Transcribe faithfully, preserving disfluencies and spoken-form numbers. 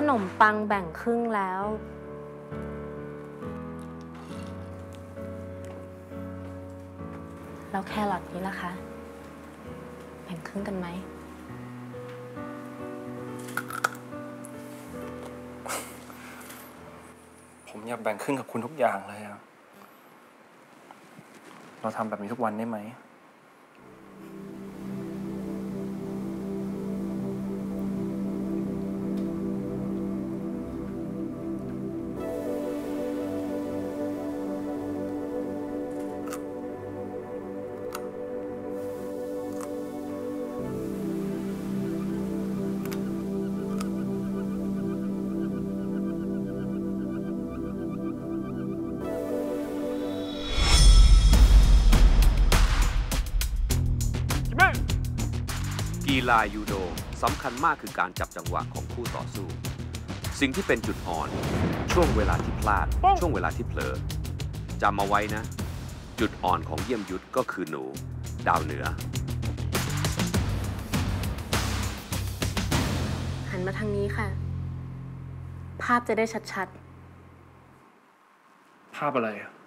นมปังแบ่งครึ่งแล้วแล้วแครอทนี้ล่ะคะแบ่งครึ่งกันไหมผมอยากแบ่งครึ่งกับคุณทุกอย่างเลยอะเราทำแบบนี้ทุกวันได้ไหมกีฬายูโดสำคัญมากคือการจับจังหวะของคู่ต่อสู้สิ่งที่เป็นจุดอ่อนช่วงเวลาที่พลาดช่วงเวลาที่เผลอจำเอาไว้นะจุดอ่อนของเยี่ยมยุทธก็คือหนูดาวเหนือหันมาทางนี้ค่ะภาพจะได้ชัดๆภาพอะไรอะ